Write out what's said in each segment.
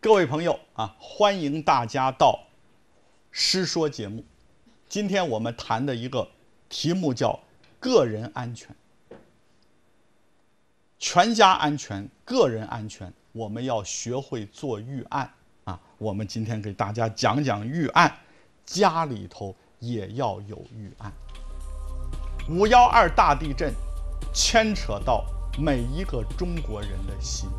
各位朋友啊，欢迎大家到诗说节目。今天我们谈的一个题目叫个人安全。全家安全，个人安全，我们要学会做预案啊。我们今天给大家讲讲预案，家里头也要有预案。5.12大地震牵扯到每一个中国人的心。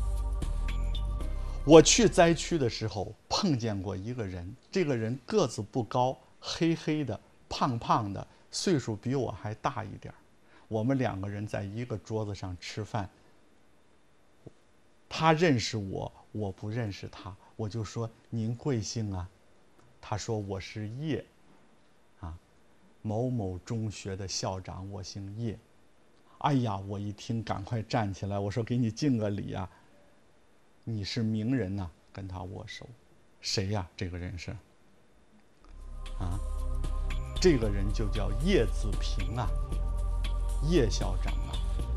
我去灾区的时候碰见过一个人，这个人个子不高，黑黑的，胖胖的，岁数比我还大一点。我们2个人在一个桌子上吃饭，他认识我，我不认识他，我就说您贵姓啊？他说我是叶，某某中学的校长，我姓叶。哎呀，我一听赶快站起来，我说给你敬个礼啊！你是名人呐，跟他握手。谁呀？这个人是这个人就叫叶子平啊，叶校长啊。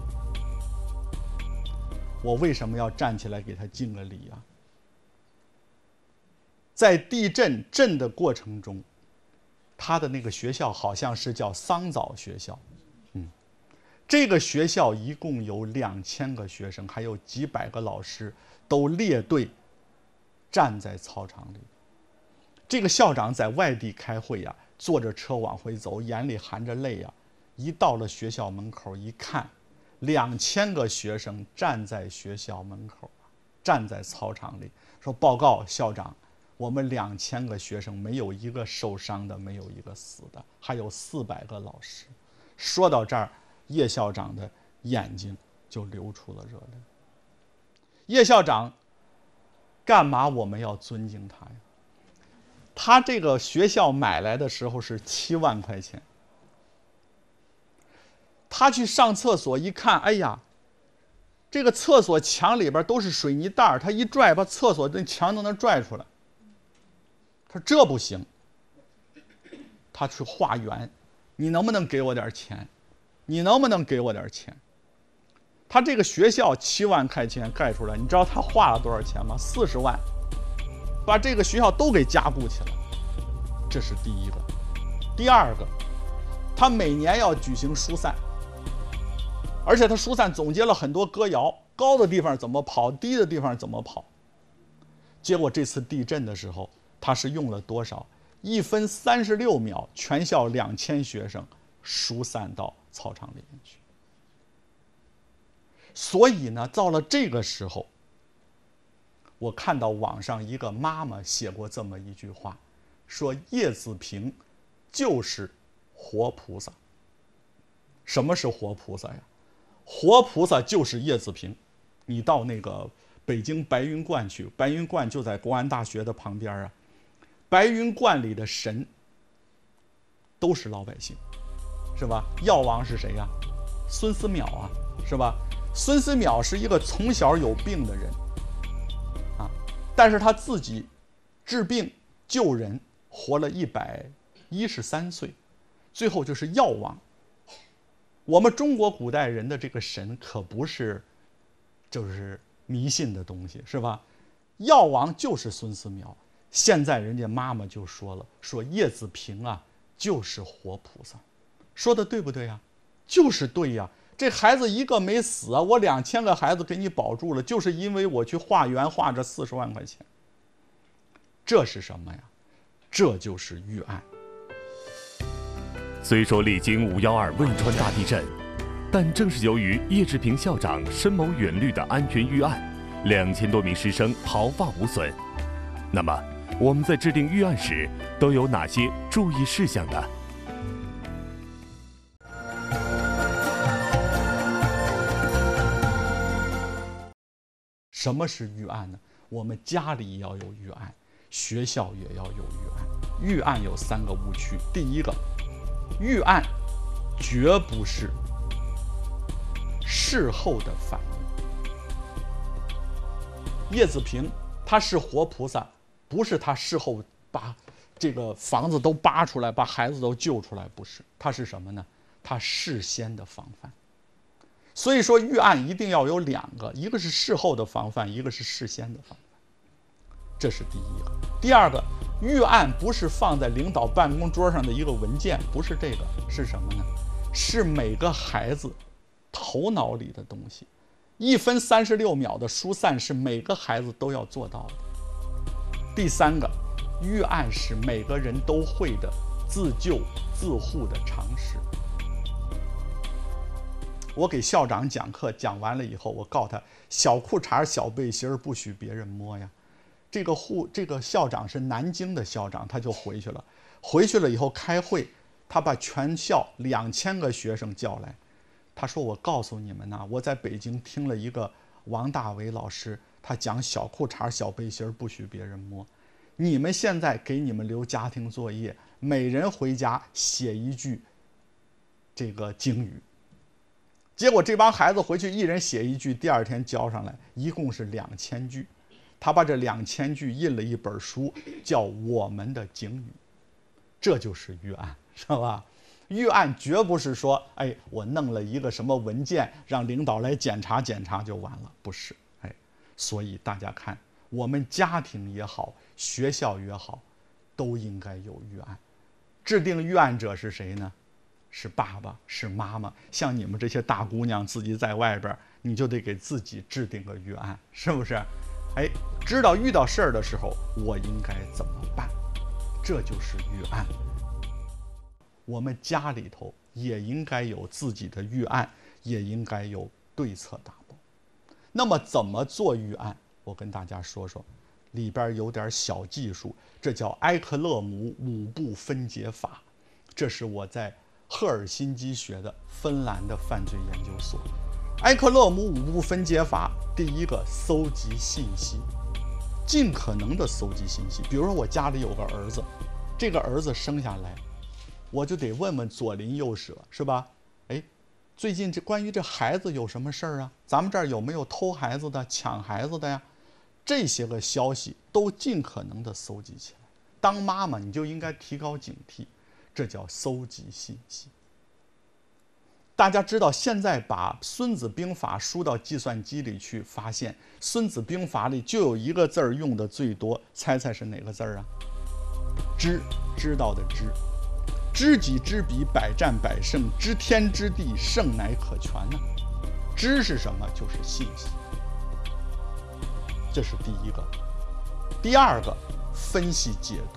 我为什么要站起来给他敬个礼啊？在地震的过程中，他的那个学校好像是叫桑枣学校，这个学校一共有2000个学生，还有几百个老师，都列队站在操场里。这个校长在外地开会呀，坐着车往回走，眼里含着泪呀。一到了学校门口一看，2000个学生站在学校门口，站在操场里，说报告校长，我们2000个学生没有一个受伤的，没有一个死的，还有400个老师。说到这儿，叶校长的眼睛就流出了热泪。叶校长干嘛我们要尊敬他呀？他这个学校买来的时候是7万块钱。他去上厕所一看，哎呀，这个厕所墙里边都是水泥袋，他一拽把厕所的墙都能拽出来。他说这不行，他去化缘，你能不能给我点钱？你能不能给我点钱？他这个学校7万块钱盖出来，你知道他花了多少钱吗？40万，把这个学校都给加固起来。这是第一个。第二个，他每年要举行疏散，而且他疏散总结了很多歌谣，高的地方怎么跑，低的地方怎么跑。结果这次地震的时候，他是用了多少？1分36秒，全校2000学生疏散到操场里面去。所以呢，到了这个时候，我看到网上一个妈妈写过这么一句话，说叶子平就是活菩萨。什么是活菩萨呀？活菩萨就是叶子平。你到那个北京白云观去，白云观就在国安大学的旁边啊。白云观里的神都是老百姓，是吧？药王是谁呀？孙思邈啊，是吧？孙思邈是一个从小有病的人但是他自己治病救人，活了113岁，最后就是药王。我们中国古代人的这个神可不是就是迷信的东西，是吧？药王就是孙思邈。现在人家妈妈就说了，说叶子平啊就是活菩萨。说的对不对呀？就是对呀。这孩子一个没死啊，我2000个孩子给你保住了，就是因为我去化缘化这40万块钱。这是什么呀？这就是预案。 虽说历经5.12汶川大地震，但正是由于叶志平校长深谋远虑的安全预案，2000多名师生毫发无损。那么我们在制定预案时都有哪些注意事项呢？ 什么是预案呢？我们家里要有预案，学校也要有预案。预案有3个误区。第一个，预案绝不是事后的反应。叶子平他是活菩萨，不是他事后把这个房子都扒出来，把孩子都救出来，不是。他是什么呢？他事先的防范。所以说预案一定要有2个，一个是事后的防范，一个是事先的防范。 这是第一个。第二个，预案不是放在领导办公桌上的一个文件，不是这个，是什么呢？是每个孩子头脑里的东西。1分36秒的疏散是每个孩子都要做到的。第三个，预案是每个人都会的自救自护的常识。我给校长讲课，讲完了以后，我告诉他，小裤衩小背心不许别人摸呀。这个校长是南京的校长，他就回去了。回去了以后开会，他把全校2000个学生叫来，他说：“我告诉你们呐，我在北京听了一个王大为老师，他讲小裤衩小背心不许别人摸。你们现在给你们留家庭作业，每人回家写一句这个警语。”结果这帮孩子回去一人写一句，第二天交上来，一共是2000句。他把这2000句印了一本书，叫《我们的警语》，这就是预案，是吧？预案绝不是说，哎，我弄了一个什么文件，让领导来检查检查就完了，不是，哎。所以大家看，我们家庭也好，学校也好，都应该有预案。制定预案者是谁呢？是爸爸，是妈妈。像你们这些大姑娘自己在外边，你就得给自己制定个预案，是不是？哎，知道遇到事儿的时候我应该怎么办，这就是预案。我们家里头也应该有自己的预案，也应该有对策打包。那么怎么做预案？我跟大家说说，里边有点小技术，这叫埃克勒姆5步分解法，这是我在赫尔辛基学的芬兰的犯罪研究所。埃克勒姆5步分解法，第一个，搜集信息，尽可能的搜集信息。比如说我家里有个儿子，这个儿子生下来，我就得问问左邻右舍，是吧？哎，最近关于这孩子有什么事儿啊？咱们这儿有没有偷孩子的、抢孩子的呀？这些个消息都尽可能的搜集起来。当妈妈你就应该提高警惕，这叫搜集信息。大家知道，现在把《孙子兵法》输到计算机里去，发现《孙子兵法》里就有一个字儿用的最多，猜猜是哪个字儿啊？知，知道的知。知己知彼，百战百胜；知天知地，胜乃可全呢。知是什么？就是信息。这是第一个。第二个，分析解读。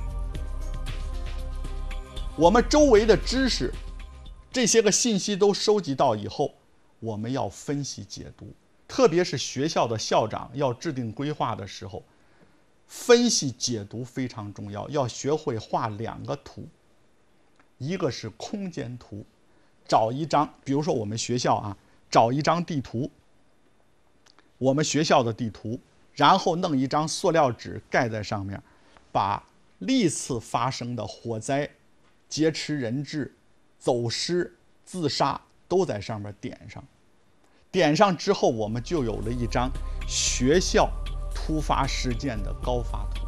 我们周围的知识，这些个信息都收集到以后，我们要分析解读。特别是学校的校长要制定规划的时候，分析解读非常重要，要学会画2个图。一个是空间图，找一张，比如说我们学校啊，找一张地图，我们学校的地图，然后弄一张塑料纸盖在上面，把历次发生的火灾、劫持人质、走失、自杀都在上面点上。点上之后，我们就有了一张学校突发事件的高发图。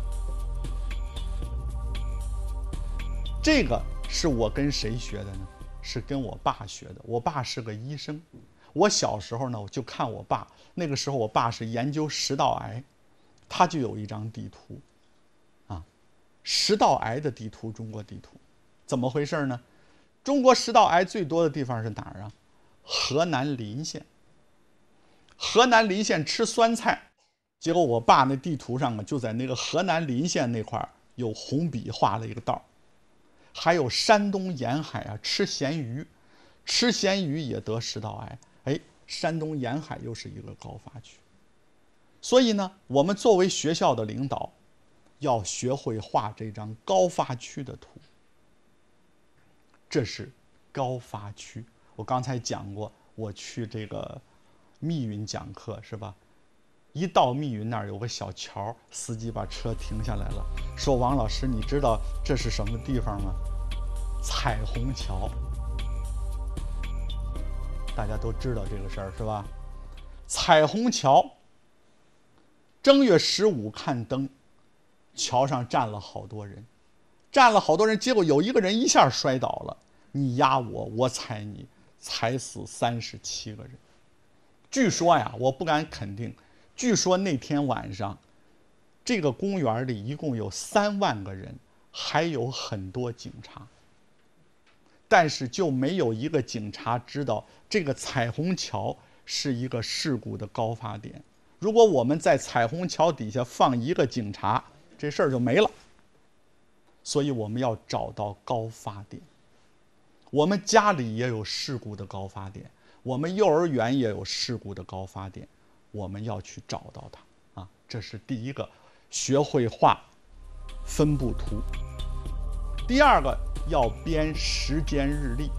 这个是我跟谁学的呢？是跟我爸学的。我爸是个医生，我小时候呢，我就看我爸，那个时候我爸是研究食道癌，他就有一张地图，啊，食道癌的地图，中国地图，怎么回事呢？中国食道癌最多的地方是哪儿啊？河南临县。河南临县吃酸菜，结果我爸那地图上啊，就在那个河南临县那块儿有红笔画了一个道。还有山东沿海啊，吃咸鱼，吃咸鱼也得食道癌。哎，山东沿海又是一个高发区。所以呢，我们作为学校的领导，要学会画这张高发区的图。这是高发区。我刚才讲过，我去这个密云讲课是吧？一到密云那儿有个小桥，司机把车停下来了，说：“王老师，你知道这是什么地方吗？彩虹桥。”大家都知道这个事儿是吧？彩虹桥，正月15看灯，桥上站了好多人，结果有一个人一下摔倒了，你压我，我踩你，踩死37个人。据说呀，我不敢肯定，据说那天晚上这个公园里一共有3万个人，还有很多警察，但是就没有一个警察知道这个彩虹桥是一个事故的高发点。如果我们在彩虹桥底下放一个警察，这事儿就没了。所以我们要找到高发点。我们家里也有事故的高发点，我们幼儿园也有事故的高发点，我们要去找到它啊！这是第一个，学会画分布图。第二个，要编时间日历。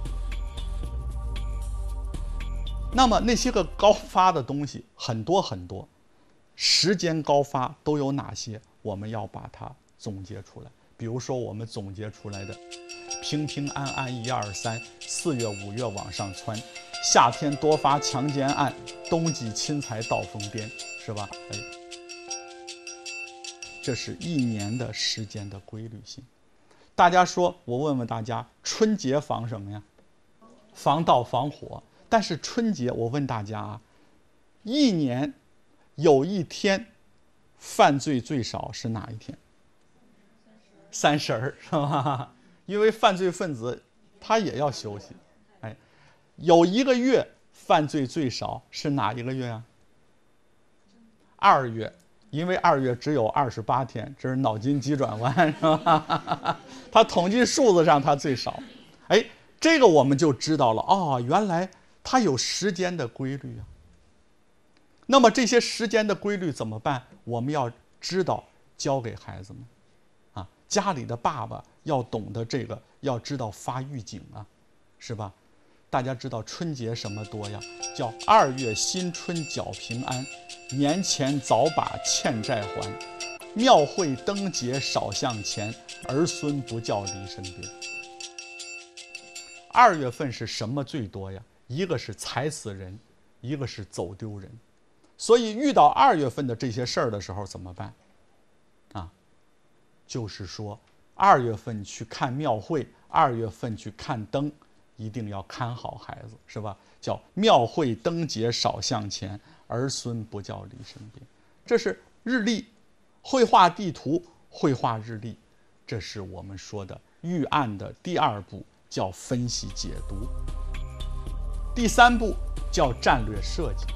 那么那些个高发的东西很多很多，时间高发都有哪些？我们要把它总结出来。比如说我们总结出来的平平安安1、2、3， 4月5月往上蹿，夏天多发强奸案，冬季钦财到疯癫，是吧？这是一年的时间的规律性。大家说，我问问大家，春节防什么呀？防盗防火。但是春节，我问大家啊，一年有一天犯罪最少是哪一天？30，是吧？因为犯罪分子他也要休息。有一个月犯罪最少是哪一个月啊？2月，因为2月只有28天，这是脑筋急转弯，是吧？他统计数字上他最少。这个我们就知道了，哦，原来它有时间的规律啊。那么这些时间的规律怎么办？我们要知道，教给孩子们。家里的爸爸要懂得这个，要知道发预警啊，是吧？大家知道春节什么多呀？叫2月新春缴平安，年前早把欠债还，庙会灯节少向前，儿孙不叫离身边。2月份是什么最多呀？一个是踩死人，一个是走丢人。所以遇到2月份的这些事儿的时候怎么办？就是说2月份去看庙会，2月份去看灯，一定要看好孩子，是吧？叫庙会灯节少向前，儿孙不叫离身边。这是日历，绘画地图，绘画日历，这是我们说的预案的第2步，叫分析解读。第3步叫战略设计。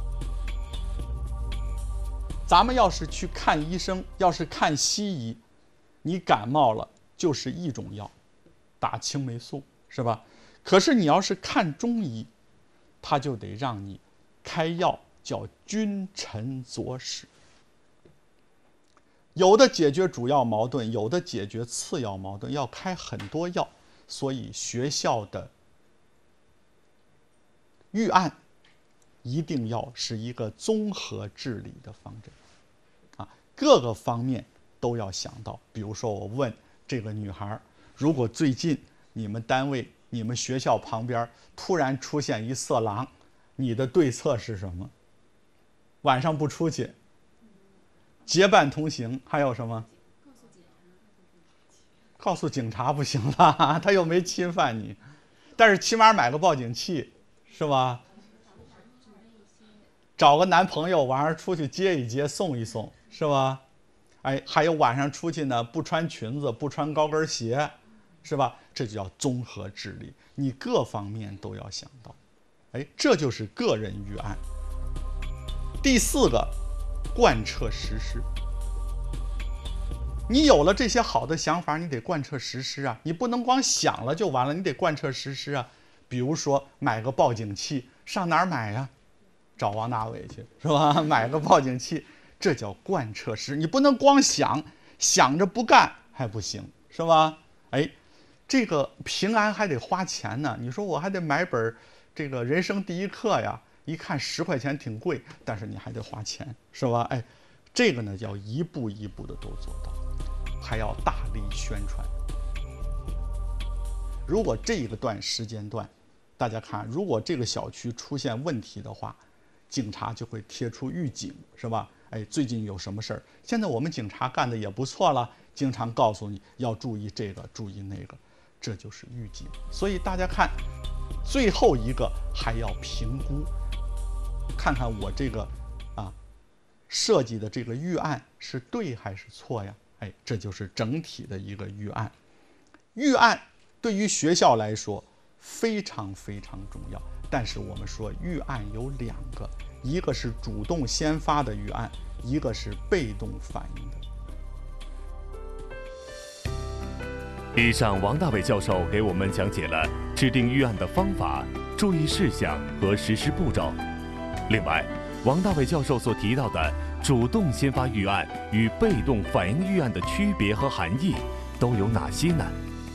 咱们要是去看医生，要是看西医，你感冒了就是一种药，打青霉素，是吧？可是你要是看中医，他就得让你开药，叫君臣佐使。有的解决主要矛盾，有的解决次要矛盾，要开很多药。所以学校的预案一定要是一个综合治理的方针各个方面都要想到。比如说我问这个女孩，如果最近你们单位、你们学校旁边突然出现一色狼，你的对策是什么？晚上不出去，结伴同行，还有什么？告诉警察不行了，他又没侵犯你，但是起码买个报警器，是吧？找个男朋友晚上出去接一接，送一送，是吧？还有晚上出去呢，不穿裙子，不穿高跟鞋，是吧？这就叫综合治理，你各方面都要想到。这就是个人预案。第4个，贯彻实施。你有了这些好的想法，你得贯彻实施啊！你不能光想了就完了，你得贯彻实施啊！比如说买个报警器，上哪儿买呀？找王大伟去，是吧？买个报警器，这叫贯彻实施。你不能光想，想着不干还不行，是吧？这个平安还得花钱呢。你说我还得买本这个人生第一课呀，一看10块钱挺贵，但是你还得花钱，是吧？这个呢要一步一步的都做到，还要大力宣传。如果这个时间段，大家看，如果这个小区出现问题的话，警察就会贴出预警，是吧？最近有什么事儿？现在我们警察干的也不错了，经常告诉你要注意这个，注意那个，这就是预警。所以大家看，最后一个还要评估，看看我这个设计的这个预案是对还是错呀？哎，这就是整体的一个预案。预案对于学校来说非常非常重要，但是我们说预案有2个，一个是主动先发的预案，一个是被动反应的。 以上，王大伟教授给我们讲解了制定预案的方法、注意事项和实施步骤。另外，王大伟教授所提到的主动先发预案与被动反应预案的区别和含义都有哪些呢？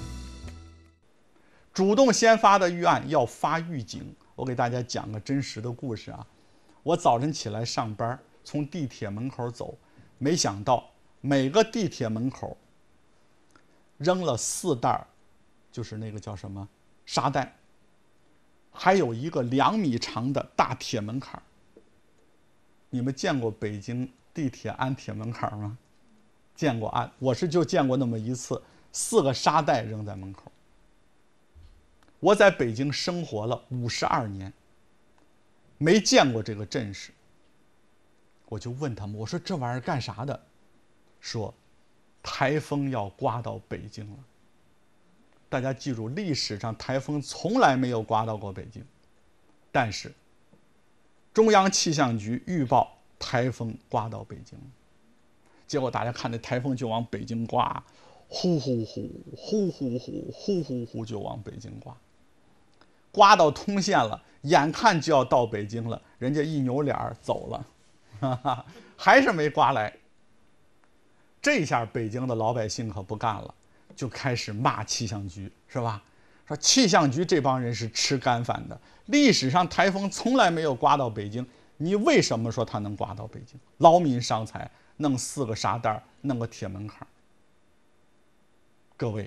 主动先发的预案要发预警。我给大家讲个真实的故事啊。我早晨起来上班，从地铁门口走，没想到每个地铁门口扔了4袋，就是那个叫什么沙袋，还有一个2米长的大铁门槛。你们见过北京地铁安铁门槛吗？见过安，我就见过那么一次，4个沙袋扔在门口。我在北京生活了52年，没见过这个阵势。我就问他们，我说这玩意儿干啥的？说台风要刮到北京了。大家记住，历史上台风从来没有刮到过北京，但是中央气象局预报台风刮到北京了。结果大家看这台风就往北京刮，呼呼呼呼呼呼呼呼呼就往北京刮，刮到通县了，眼看就要到北京了，人家一扭脸走了，哈哈，还是没刮来。这下北京的老百姓可不干了，就开始骂气象局，是吧？说气象局这帮人是吃干饭的，历史上台风从来没有刮到北京，你为什么说它能刮到北京？劳民伤财，弄4个沙袋，弄个铁门槛。各位，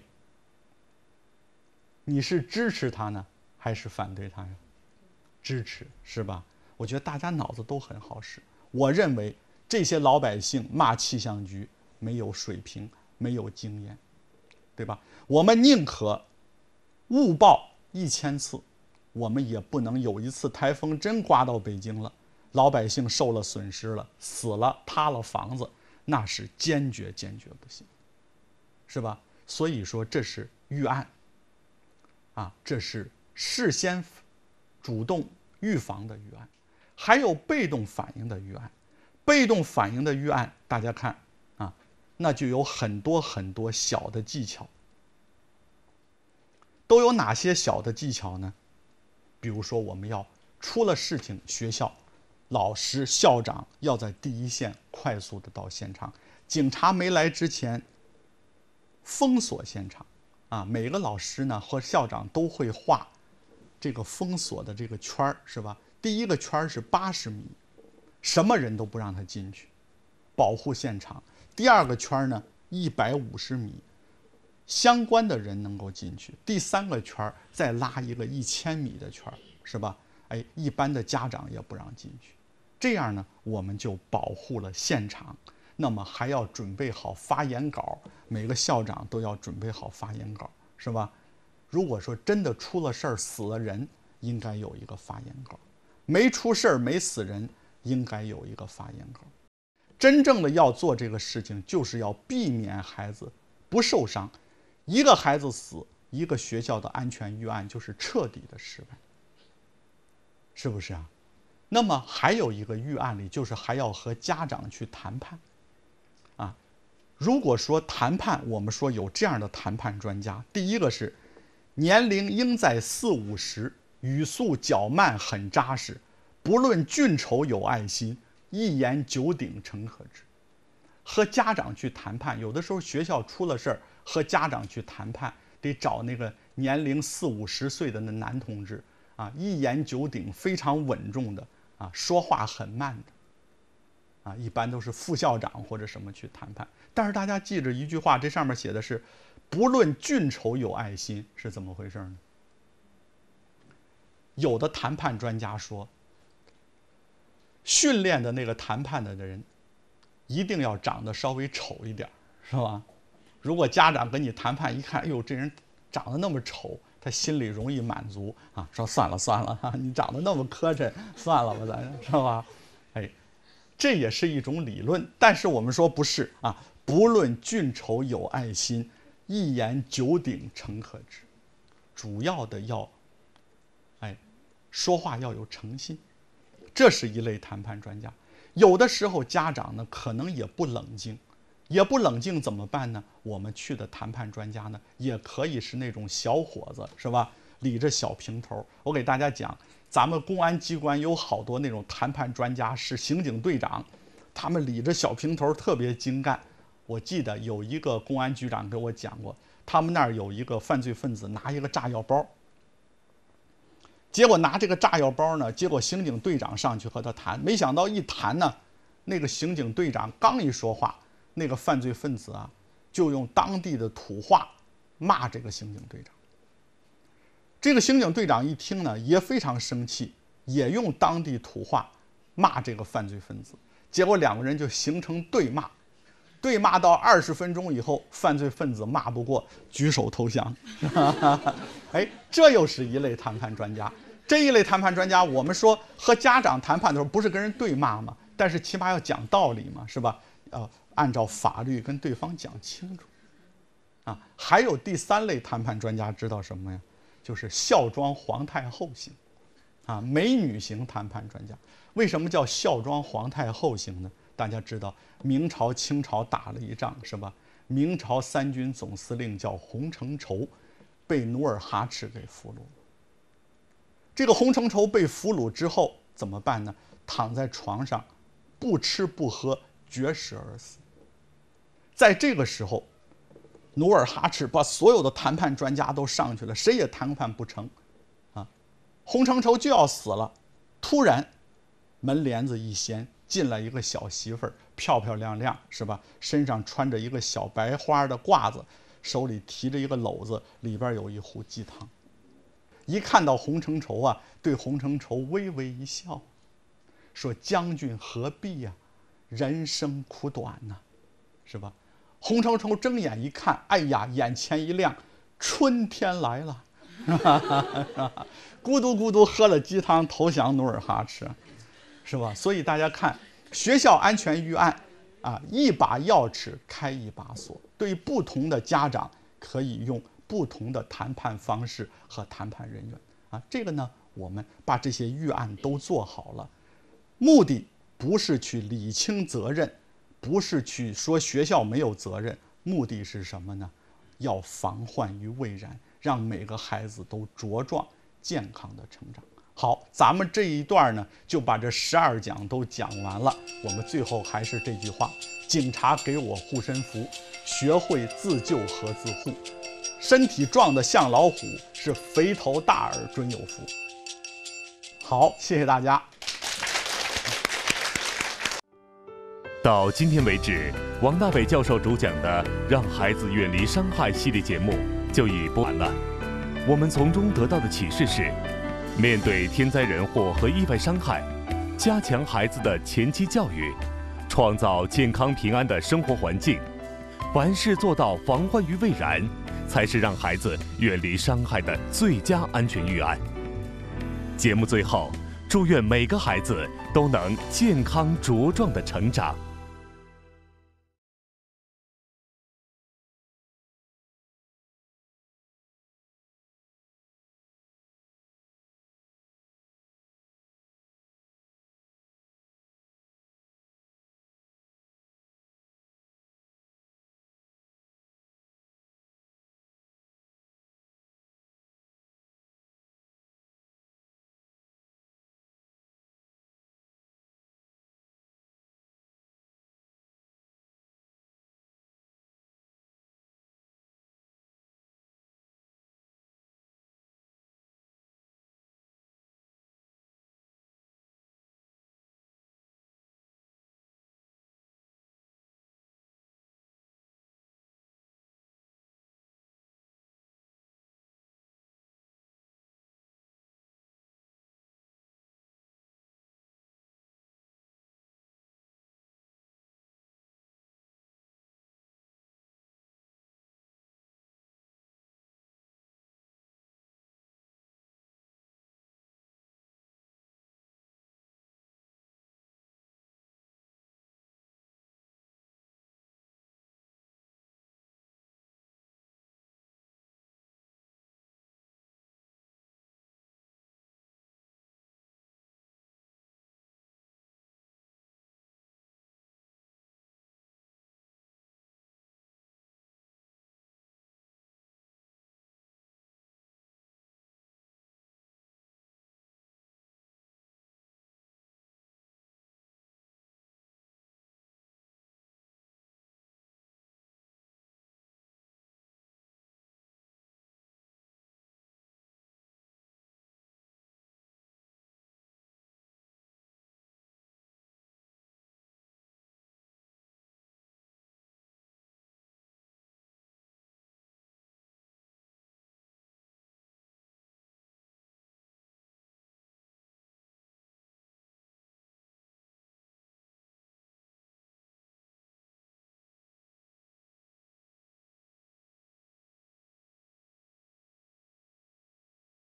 你是支持他呢，还是反对他呀？支持，是吧？我觉得大家脑子都很好使。我认为这些老百姓骂气象局没有水平，没有经验，对吧？我们宁可误报1000次，我们也不能有一次台风真刮到北京了，老百姓受了损失了，死了，塌了房子，那是坚决不行，是吧？所以说这是预案啊，这是事先主动预防的预案。还有被动反应的预案。被动反应的预案，大家看啊，那就有很多很多小的技巧。都有哪些小的技巧呢？比如说我们要出了事情，学校老师校长要在第一线快速的到现场，警察没来之前封锁现场啊。每个老师呢和校长都会画这个封锁的这个圈儿，是吧？第一个圈是80米，什么人都不让他进去，保护现场。第2个圈呢150米，相关的人能够进去。第3个圈再拉一个1000米的圈，是吧？哎，一般的家长也不让进去。这样呢，我们就保护了现场。那么还要准备好发言稿，每个校长都要准备好发言稿，是吧？如果说真的出了事儿，死了人，应该有一个发言稿；没出事儿，没死人，应该有一个发言稿。真正的要做这个事情，就是要避免孩子不受伤。一个孩子死，一个学校的安全预案就是彻底的失败，是不是啊？那么还有一个预案里，就是还要和家长去谈判啊。如果说谈判，我们说有这样的谈判专家，第一个是年龄应在40、50，语速较慢，很扎实，不论俊丑有爱心，一言九鼎成何之。和家长去谈判，有的时候学校出了事儿，和家长去谈判，得找那个年龄40、50岁的那男同志啊，一言九鼎，非常稳重的啊，说话很慢的啊，一般都是副校长或者什么去谈判。但是大家记着一句话，这上面写的是不论俊丑有爱心，是怎么回事呢？有的谈判专家说，训练的那个谈判的人一定要长得稍微丑一点，是吧？如果家长跟你谈判，一看，哎呦，这人长得那么丑，他心里容易满足啊，说算了啊，你长得那么磕碜，算了吧，咱是吧？哎， 这也是一种理论，但是我们说不是啊。不论俊丑有爱心，一言九鼎诚可知。主要的要，说话要有诚信，这是一类谈判专家。有的时候家长呢可能也不冷静，怎么办呢？我们去的谈判专家呢，也可以是那种小伙子，是吧？理着小平头。我给大家讲，咱们公安机关有好多那种谈判专家是刑警队长，他们理着小平头，特别精干。我记得有一个公安局长给我讲过，他们那儿有一个犯罪分子拿一个炸药包，结果拿这个炸药包呢，结果刑警队长上去和他谈，没想到一谈呢，那个刑警队长刚一说话，那个犯罪分子啊就用当地的土话骂这个刑警队长。这个刑警队长一听呢，也非常生气，也用当地土话骂这个犯罪分子，结果两个人就形成对骂。对骂到20分钟以后，犯罪分子骂不过，举手投降。这又是一类谈判专家。这一类谈判专家，我们说和家长谈判的时候，不是跟人对骂吗？但是起码要讲道理嘛，是吧？按照法律跟对方讲清楚。还有第3类谈判专家，知道什么呀？就是孝庄皇太后型，美女型谈判专家。为什么叫孝庄皇太后型呢？大家知道明朝清朝打了一仗，是吧？明朝3军总司令叫洪承畴，被努尔哈赤给俘虏了。这个洪承畴被俘虏之后怎么办呢？躺在床上不吃不喝，绝食而死。在这个时候，努尔哈赤把所有的谈判专家都上去了，谁也谈判不成洪承畴就要死了，突然门帘子一掀，进来一个小媳妇儿，漂漂亮亮，是吧？身上穿着一个小白花的褂子，手里提着一个篓子，里边有一壶鸡汤。一看到洪承畴啊，对洪承畴微微一笑，说：“将军何必呀？人生苦短呐，是吧？”洪承畴睁眼一看，哎呀，眼前一亮，春天来了，咕嘟咕嘟喝了鸡汤，投降努尔哈赤。是吧？所以大家看，学校安全预案一把钥匙开一把锁，对不同的家长可以用不同的谈判方式和谈判人员这个呢，我们把这些预案都做好了，目的不是去理清责任，不是去说学校没有责任，目的是什么呢？要防患于未然，让每个孩子都茁壮健康的成长。好，咱们这一段呢，就把这12讲都讲完了。我们最后还是这句话：警察给我护身符，学会自救和自护。身体壮得像老虎，是肥头大耳准有福。好，谢谢大家。 到今天为止，王大伟教授主讲的《让孩子远离伤害》系列节目就已播完了。我们从中得到的启示是，面对天灾人祸和意外伤害，加强孩子的前期教育，创造健康平安的生活环境，凡事做到防患于未然，才是让孩子远离伤害的最佳安全预案。节目最后，祝愿每个孩子都能健康茁壮的成长。